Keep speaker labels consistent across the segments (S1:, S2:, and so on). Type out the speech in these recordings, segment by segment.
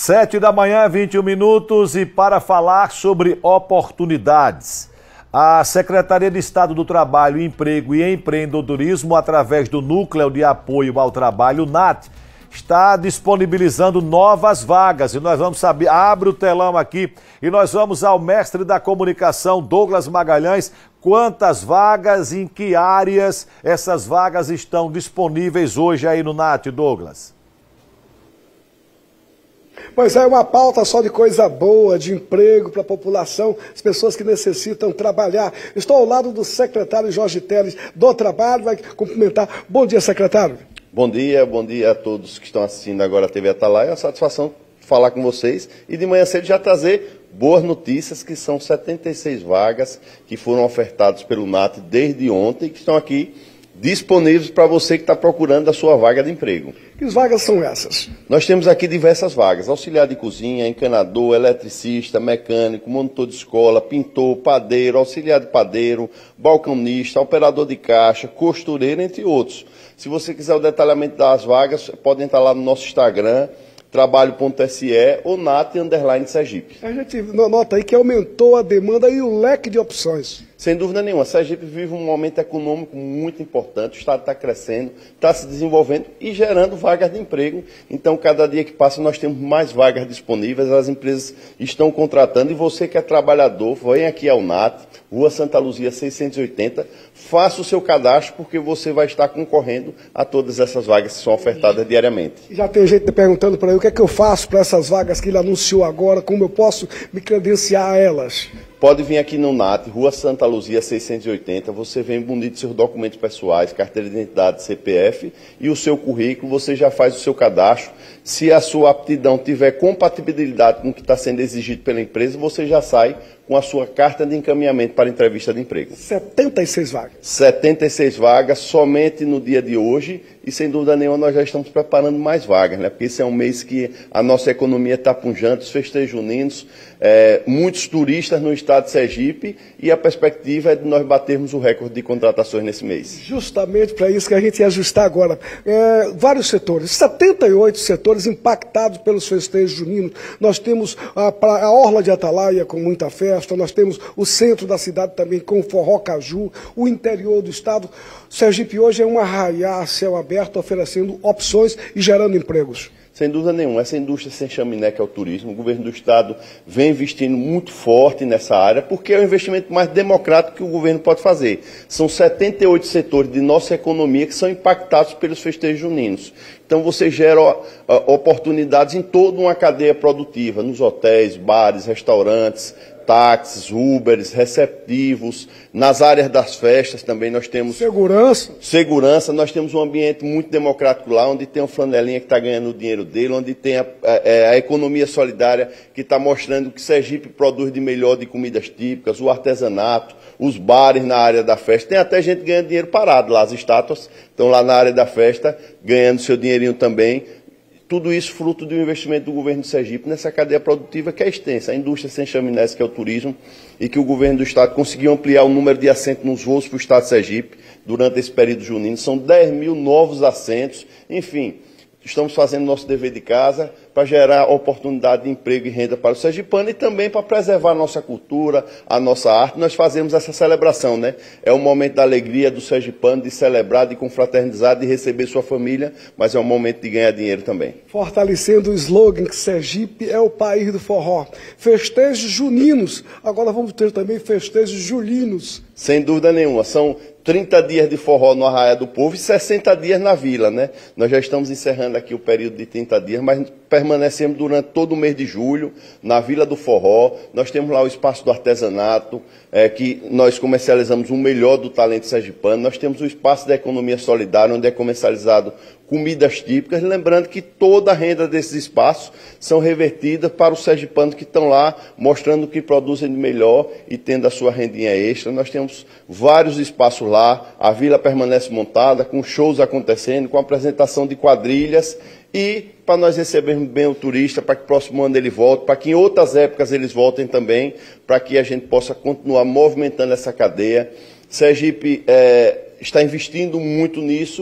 S1: 7h, 21 minutos, e para falar sobre oportunidades, a Secretaria de Estado do Trabalho, Emprego e Empreendedorismo, através do Núcleo de Apoio ao Trabalho, NAT, está disponibilizando novas vagas. E nós vamos saber, abre o telão aqui, e nós vamos ao mestre da comunicação, Douglas Magalhães, quantas vagas, em que áreas essas vagas estão disponíveis hoje aí no NAT, Douglas?
S2: Pois é, uma pauta só de coisa boa, de emprego para a população, as pessoas que necessitam trabalhar. Estou ao lado do secretário Jorge Teles do Trabalho, vai cumprimentar. Bom dia, secretário.
S3: Bom dia a todos que estão assistindo agora a TV Atalaia. É uma satisfação falar com vocês e de manhã cedo já trazer boas notícias, que são 76 vagas que foram ofertadas pelo NAT desde ontem e que estão aqui disponíveis para você que está procurando a sua vaga de emprego.
S2: Que vagas são essas?
S3: Nós temos aqui diversas vagas: auxiliar de cozinha, encanador, eletricista, mecânico, monitor de escola, pintor, padeiro, auxiliar de padeiro, balconista, operador de caixa, costureiro, entre outros. Se você quiser o detalhamento das vagas, pode entrar lá no nosso Instagram, trabalho.se ou NAT_Sergipe.
S2: A gente nota aí que aumentou a demanda e o leque de opções.
S3: Sem dúvida nenhuma, Sergipe vive um momento econômico muito importante, o Estado está crescendo, está se desenvolvendo e gerando vagas de emprego. Então, cada dia que passa, nós temos mais vagas disponíveis, as empresas estão contratando e você que é trabalhador, vem aqui ao NAT, Rua Santa Luzia 680, faça o seu cadastro, porque você vai estar concorrendo a todas essas vagas que são ofertadas diariamente.
S2: Já tem gente perguntando para ele o que é que eu faço para essas vagas que ele anunciou agora, como eu posso me credenciar a elas?
S3: Pode vir aqui no NAT, Rua Santa Luzia 680, você vem bonito seus documentos pessoais, carteira de identidade, CPF e o seu currículo, você já faz o seu cadastro. Se a sua aptidão tiver compatibilidade com o que está sendo exigido pela empresa, você já sai com a sua carta de encaminhamento para entrevista de emprego.
S2: 76 vagas.
S3: 76 vagas somente no dia de hoje e, sem dúvida nenhuma, nós já estamos preparando mais vagas, né? Porque esse é um mês que a nossa economia está pujante, os festejos juninos, muitos turistas no estado de Sergipe e a perspectiva é de nós batermos o recorde de contratações nesse mês.
S2: Justamente para isso que a gente ia ajustar agora. Vários setores, 78 setores impactados pelos festejos juninos. Nós temos a Orla de Atalaia com muita festa, nós temos o centro da cidade também com o Forró Caju, o interior do estado. Sergipe hoje é um arraiá a céu aberto, oferecendo opções e gerando empregos.
S3: Sem dúvida nenhuma, essa indústria sem chaminé que é o turismo, o governo do estado vem investindo muito forte nessa área, porque é o investimento mais democrático que o governo pode fazer. São 78 setores de nossa economia que são impactados pelos festejos juninos. Então você gera oportunidades em toda uma cadeia produtiva, nos hotéis, bares, restaurantes, táxis, Ubers, receptivos, nas áreas das festas também nós temos... Segurança, nós temos um ambiente muito democrático lá, onde tem o flanelinha que está ganhando o dinheiro dele, onde tem a economia solidária que está mostrando o que Sergipe produz de melhor de comidas típicas, o artesanato, os bares na área da festa, tem até gente ganhando dinheiro parado lá, as estátuas estão lá na área da festa, ganhando seu dinheirinho também. Tudo isso fruto do investimento do governo de Sergipe nessa cadeia produtiva que é extensa, a indústria sem chaminés, que é o turismo, e que o governo do estado conseguiu ampliar o número de assentos nos voos para o estado de Sergipe durante esse período junino. São 10 mil novos assentos, enfim, estamos fazendo nosso dever de casa para gerar oportunidade de emprego e renda para o sergipano e também para preservar a nossa cultura, a nossa arte. Nós fazemos essa celebração, né? É um momento da alegria do sergipano, de celebrar, de confraternizar, de receber sua família, mas é um momento de ganhar dinheiro também.
S2: Fortalecendo o slogan que Sergipe é o país do forró. Festejos juninos, agora vamos ter também festejos julinos.
S3: Sem dúvida nenhuma, são 30 dias de forró no Arraiá do Povo e 60 dias na vila, né? Nós já estamos encerrando aqui o período de 30 dias, mas permanecemos durante todo o mês de julho na Vila do Forró. Nós temos lá o espaço do artesanato, que nós comercializamos o melhor do talento sergipano. Nós temos o espaço da economia solidária, onde é comercializado comidas típicas, lembrando que toda a renda desses espaços são revertidas para os sergipanos que estão lá, mostrando o que produzem de melhor e tendo a sua rendinha extra. Nós temos vários espaços lá, a vila permanece montada, com shows acontecendo, com apresentação de quadrilhas, e para nós recebermos bem o turista, para que próximo ano ele volte, para que em outras épocas eles voltem também, para que a gente possa continuar movimentando essa cadeia. Sergipe está investindo muito nisso,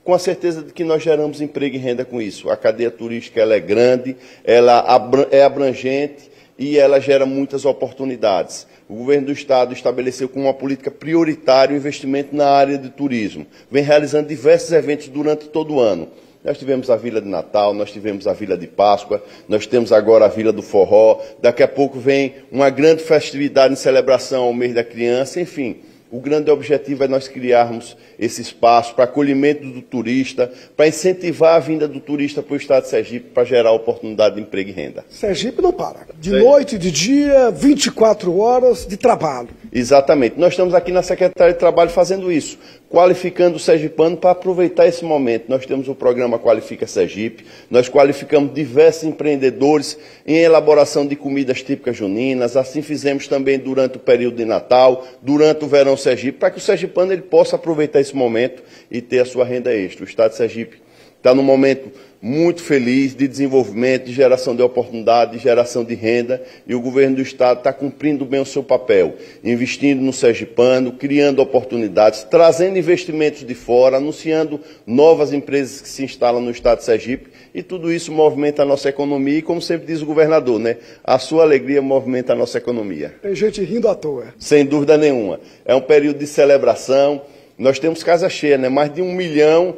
S3: com a certeza de que nós geramos emprego e renda com isso. A cadeia turística ela é grande, ela é abrangente e ela gera muitas oportunidades. O governo do Estado estabeleceu como uma política prioritária o investimento na área de turismo. Vem realizando diversos eventos durante todo o ano. Nós tivemos a Vila de Natal, nós tivemos a Vila de Páscoa, nós temos agora a Vila do Forró, daqui a pouco vem uma grande festividade em celebração ao mês da criança, enfim. O grande objetivo é nós criarmos esse espaço para acolhimento do turista, para incentivar a vinda do turista para o estado de Sergipe, para gerar oportunidade de emprego e renda.
S2: Sergipe não para. De noite, de dia, 24 horas de trabalho.
S3: Exatamente. Nós estamos aqui na Secretaria de Trabalho fazendo isso, qualificando o sergipano para aproveitar esse momento. Nós temos o programa Qualifica Sergipe, nós qualificamos diversos empreendedores em elaboração de comidas típicas juninas, assim fizemos também durante o período de Natal, durante o verão Sergipe, para que o sergipano ele possa aproveitar esse momento e ter a sua renda extra. O estado de Sergipe está num momento muito feliz de desenvolvimento, de geração de oportunidade, de geração de renda, e o governo do estado está cumprindo bem o seu papel, investindo no sergipano, criando oportunidades, trazendo investimentos de fora, anunciando novas empresas que se instalam no estado de Sergipe, e tudo isso movimenta a nossa economia, e como sempre diz o governador, né, a sua alegria movimenta a nossa economia.
S2: Tem gente rindo à toa.
S3: Sem dúvida nenhuma. É um período de celebração. Nós temos casa cheia, né? Mais de 1 milhão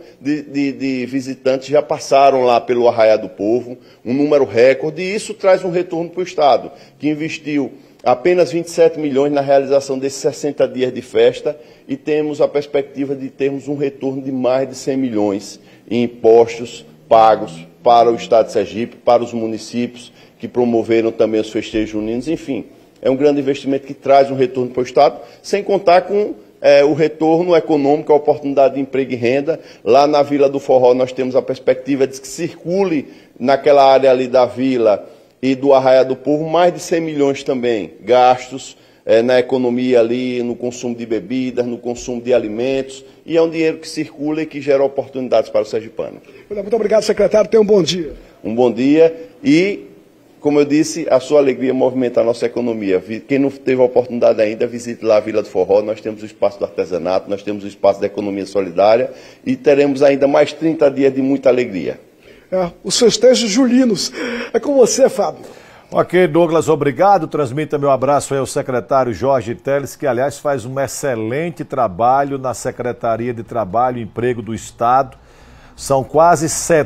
S3: de visitantes já passaram lá pelo Arraiá do Povo, um número recorde, e isso traz um retorno para o Estado, que investiu apenas 27 milhões na realização desses 60 dias de festa, e temos a perspectiva de termos um retorno de mais de 100 milhões em impostos pagos para o Estado de Sergipe, para os municípios que promoveram também os festejos juninos, enfim. É um grande investimento que traz um retorno para o Estado, sem contar com o retorno econômico, a oportunidade de emprego e renda. Lá na Vila do Forró nós temos a perspectiva de que circule naquela área ali da vila e do Arraiá do Povo mais de 100 milhões também, gastos na economia ali, no consumo de bebidas, no consumo de alimentos, e é um dinheiro que circula e que gera oportunidades para o sergipano.
S2: Muito obrigado, secretário. Tenha um bom dia.
S3: Um bom dia e, como eu disse, a sua alegria movimenta a nossa economia. Quem não teve a oportunidade ainda, visite lá a Vila do Forró. Nós temos o espaço do artesanato, nós temos o espaço da economia solidária e teremos ainda mais 30 dias de muita alegria.
S2: Os festejos julinos. É com você, Fábio.
S1: Ok, Douglas, obrigado. Transmita meu abraço aí ao secretário Jorge Teles, que, aliás, faz um excelente trabalho na Secretaria de Trabalho e Emprego do Estado. São quase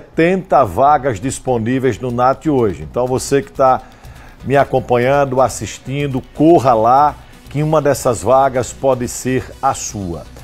S1: 70 vagas disponíveis no NAT hoje. Então você que está me acompanhando, assistindo, corra lá, que uma dessas vagas pode ser a sua.